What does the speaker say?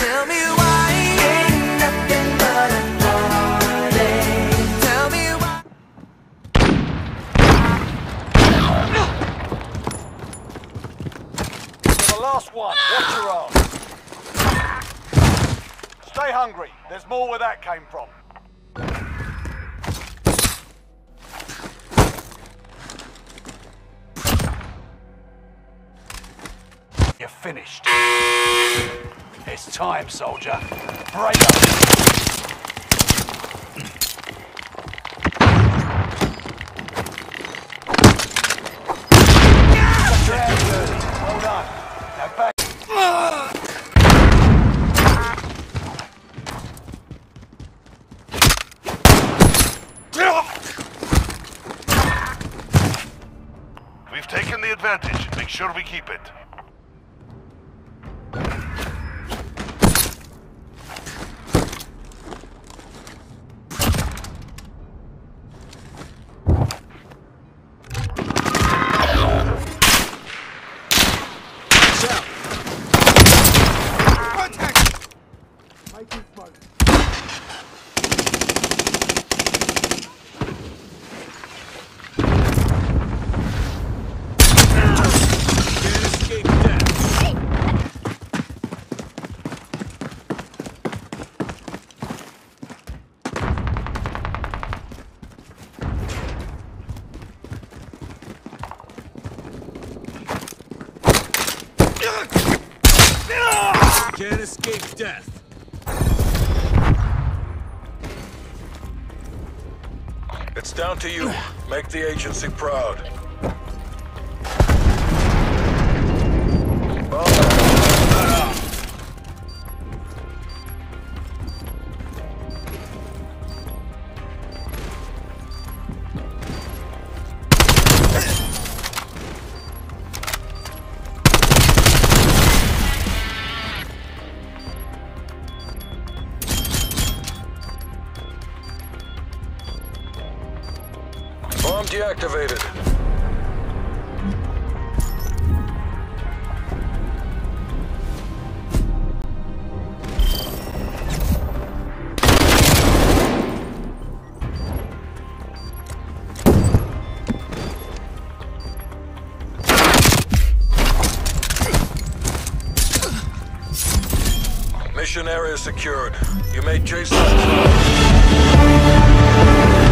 Tell me why ain't nothing but a heartache. Tell me why. The last one. Watch your arm. Stay hungry. There's more where that came from. You're finished. It's time, soldier. Break up. Got your hands dirty. Well done. Now back. We've taken the advantage. Make sure we keep it. Can't escape death. It's down to you. Make the agency proud. Bomb deactivated. Mission area secured. You made Jason.